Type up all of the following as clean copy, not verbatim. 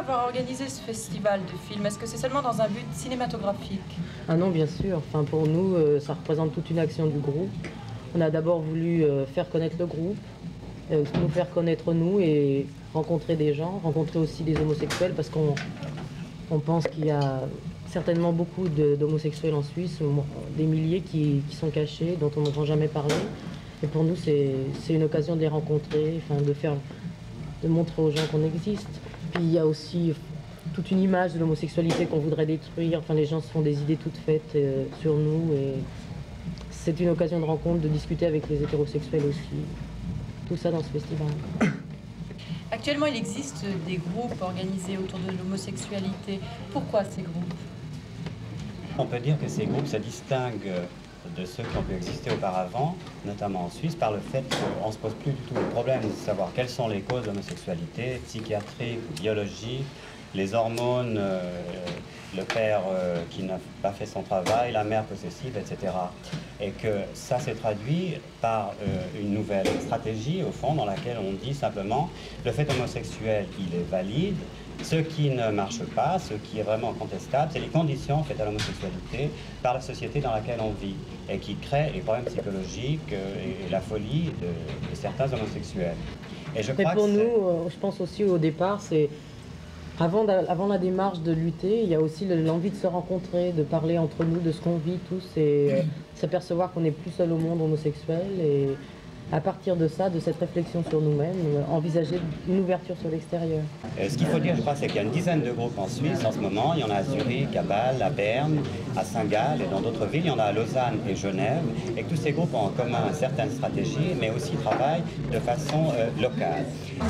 avoir organisé ce festival de films, est-ce que c'est seulement dans un but cinématographique? Ah non, bien sûr. Enfin, pour nous, ça représente toute une action du groupe. On a d'abord voulu faire connaître le groupe, nous faire connaître nous et rencontrer des gens, rencontrer aussi des homosexuels parce qu'on pense qu'il y a certainement beaucoup d'homosexuels en Suisse, des milliers qui sont cachés, dont on n'entend jamais parler. Et pour nous, c'est une occasion de les rencontrer, enfin, de montrer aux gens qu'on existe. Puis il y a aussi toute une image de l'homosexualité qu'on voudrait détruire. Enfin, les gens se font des idées toutes faites sur nous et c'est une occasion de rencontre, de discuter avec les hétérosexuels aussi. Tout ça dans ce festival. Actuellement, il existe des groupes organisés autour de l'homosexualité. Pourquoi ces groupes? On peut dire que ces groupes se distinguent de ceux qui ont pu exister auparavant, notamment en Suisse, par le fait qu'on ne se pose plus du tout le problème de savoir quelles sont les causes de l'homosexualité, psychiatriques ou biologiques, les hormones, le père qui n'a pas fait son travail, la mère possessive, etc. Et que ça s'est traduit par une nouvelle stratégie, au fond, dans laquelle on dit simplement le fait homosexuel, il est valide. Ce qui ne marche pas, ce qui est vraiment contestable, c'est les conditions faites à l'homosexualité par la société dans laquelle on vit et qui créent les problèmes psychologiques et la folie de certains homosexuels. Et je crois pour nous, je pense aussi au départ, c'est avant la démarche de lutter, il y a aussi l'envie de se rencontrer, de parler entre nous de ce qu'on vit tous et s'apercevoir qu'on n'est plus seul au monde homosexuel et à partir de ça, de cette réflexion sur nous-mêmes, envisager une ouverture sur l'extérieur. Ce qu'il faut dire, je crois, c'est qu'il y a une dizaine de groupes en Suisse en ce moment. Il y en a à Zurich, à Bâle, à Berne, à Saint-Gall et dans d'autres villes. Il y en a à Lausanne et Genève. Et que tous ces groupes ont en commun certaines stratégies, mais aussi travaillent de façon locale.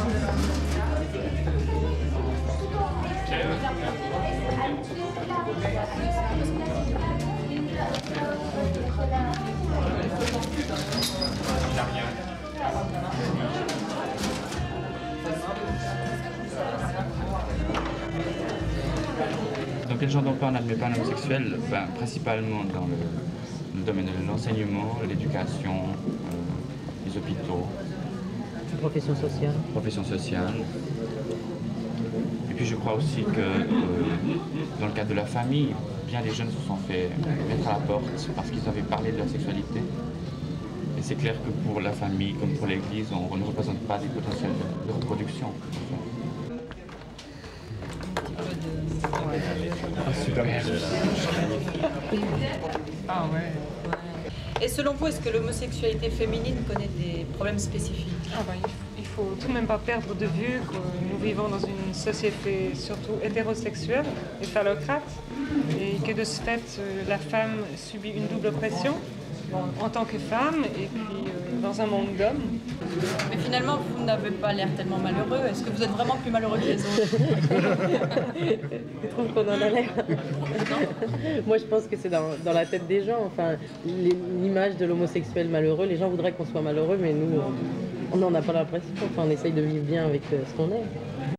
Dans quel genre d'emploi on n'admet pas un homosexuel? Principalement dans le domaine de l'enseignement, l'éducation, les hôpitaux. Profession sociale. Profession sociale. Et puis je crois aussi que dans le cadre de la famille, bien des jeunes se sont fait mettre à la porte parce qu'ils avaient parlé de leur sexualité. Et c'est clair que pour la famille comme pour l'Église, on ne représente pas des potentiels de reproduction. Ah ouais. Et selon vous, est-ce que l'homosexualité féminine connaît des problèmes spécifiques? Il faut tout de même pas perdre de vue que nous vivons dans une société surtout hétérosexuelle et phallocrate et que de ce fait, la femme subit une double oppression en tant que femme et puis dans un monde d'hommes. Mais finalement, vous n'avez pas l'air tellement malheureux. Est-ce que vous êtes vraiment plus malheureux que les autres? Je trouve qu'on en a l'air. Moi, je pense que c'est dans la tête des gens. Enfin, l'image de l'homosexuel malheureux, les gens voudraient qu'on soit malheureux, mais nous, on n'en a pas l'impression. Enfin, on essaye de vivre bien avec ce qu'on est.